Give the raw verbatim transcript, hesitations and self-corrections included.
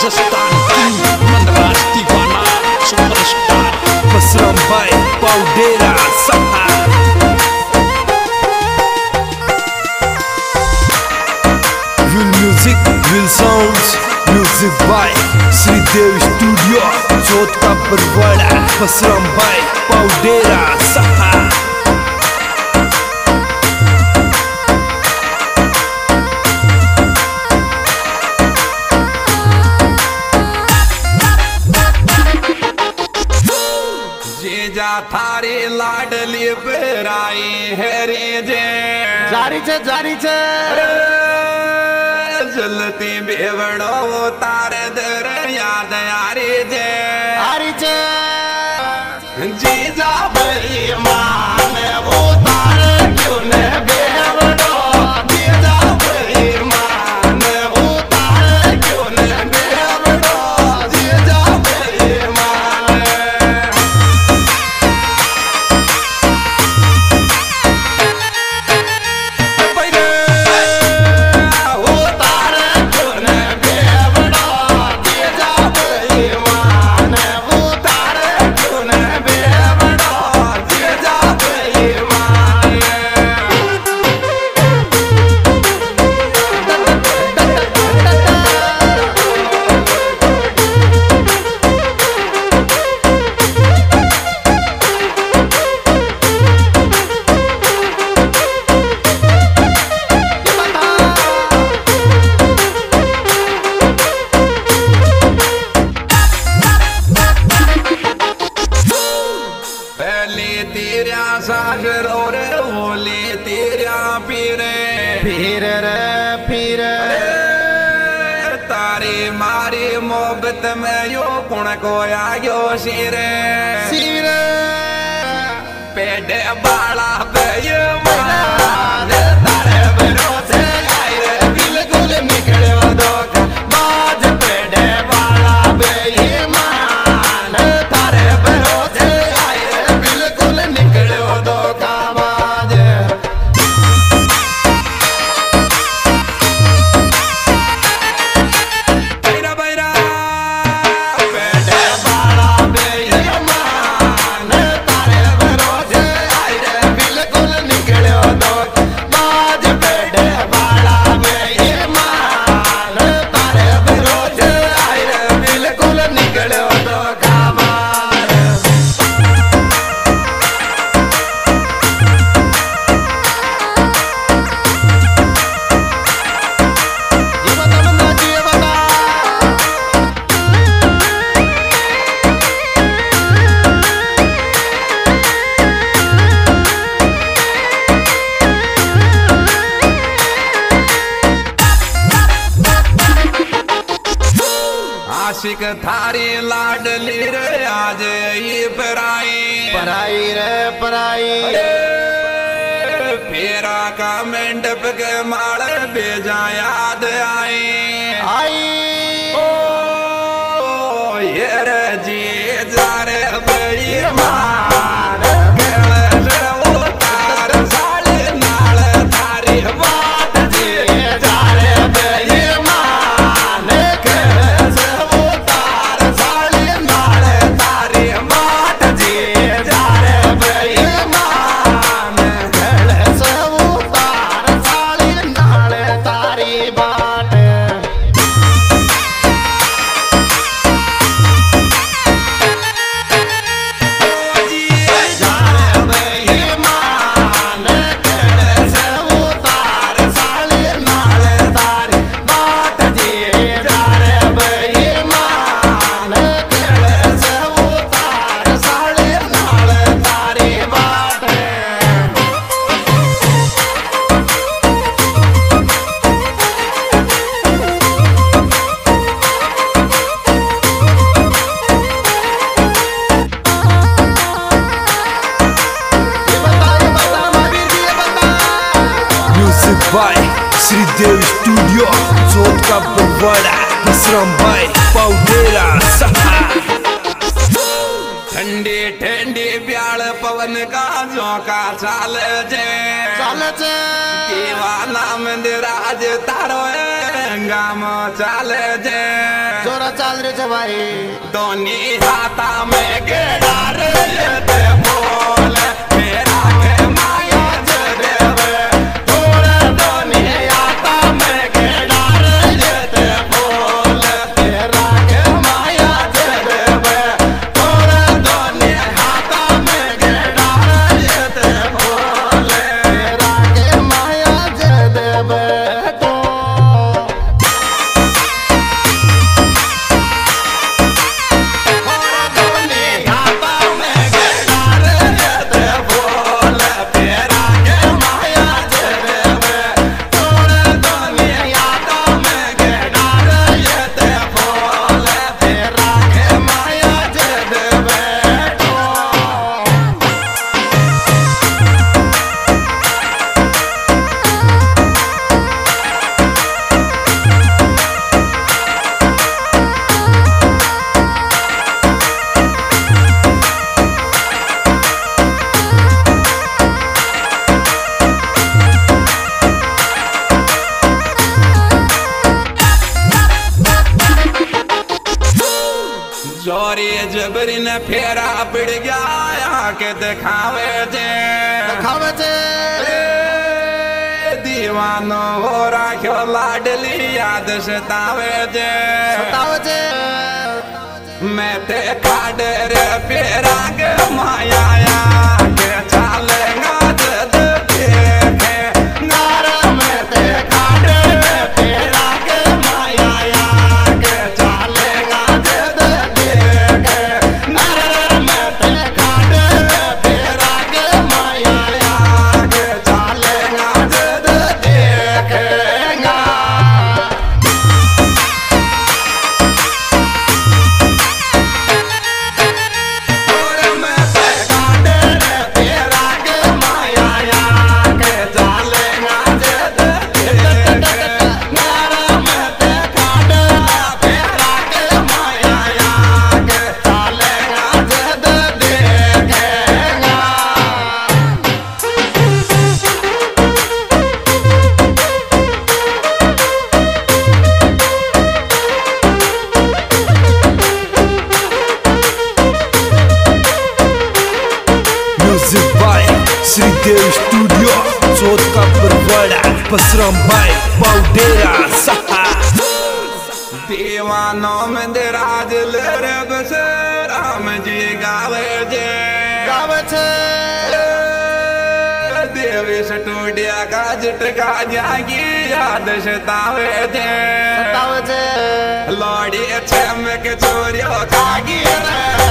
राजस्थान मनराज दीवाना सुपरस्टार बसराम भाई पाउडेरा सहा विल म्यूजिक विल sounds music by Shridev studio जोत का परवाड़ा बसराम भाई पाउडेरा सहा जा थारी लाडली बेराई है रे जे जारी छे जारी छे जलती बेवड़ो तारे दर याद यारी जे आरी छे जी जा बड़ी मान वो तारे क्यों ने बेवड़ो जी जा बड़ी मान वो तारे क्यों ने बेवड़ो जी जा बड़ी मान सागर और ओले तेरा पीरे फिर रे फिर तारी मारी मोहब्बत में यो कुण को आयो सिरे सिरे पेड़ बाला बेईमान तारे भरोसे आई रे बिल्कुल निकले धोखा बाज पेड़ बाला बेईमान तारे भरोसे आई रे बिल्कुल निकले धोखा बाज बैरा बैरा पेड़ बाला बेईमान तारे भरोसे आई रे बिल्कुल निकले धोखा बाज पेड़ बाला बेईमान तारे भरोसे आई रे बिल्कुल निकले धोखा बाज ये बता बंदा जी ये बता आशिक थारी लाडली रे आज ये पराई पराई रे पराई फेरा का मंडप के माल बेजा याद आई आई ओ ये रे जी जा रे बेईमान बाय श्रीदेव स्टूडियो जोत का परवाड़ा बसराम भाई पाउडेरा सहा ठंडी ठंडी ब्याल पवन का झोंका चाले जे चाले जे दीवाना मंदिराज तारो गाम चाले जे जोरा चाल रे छे भाई दोनी हाथा में गेडार लेते बोल मेरा के माया जे देवे थोड़े दोनी हाथा में गेडार लेते बोल मेरा के माया जे देवे थोड़े दोनी हाथा में गेडार लेते बोल मेरा के माया जे देवे तो जोरी जबरी ने फेरा पड़ गया यहाँ के दिखावे जे दिखावे जे दीवानो हो राख्यो लाडली याद सतावे जे सतावे जे मैं ते खाड़ रे फेरा के माया के चालेगा जद देखे नारा में ते खाड़ रे फेरा के माया के चालेगा जद देखे नारा में ते खाड़ रे फेरा के माया के चालेगा जद देखेगा म्यूजिक बाय श्रीदेव स्टूडियो चौथ का परवाड़ा पसरम भाई पाउडेरा सहा दीवानो मंदिराज ले बस राम जी गावे जे गावे छे देवी स्टूडियो का झटका जागी याद सतावे जे सतावे जे लौड़ी छमक चोरियो कागी रे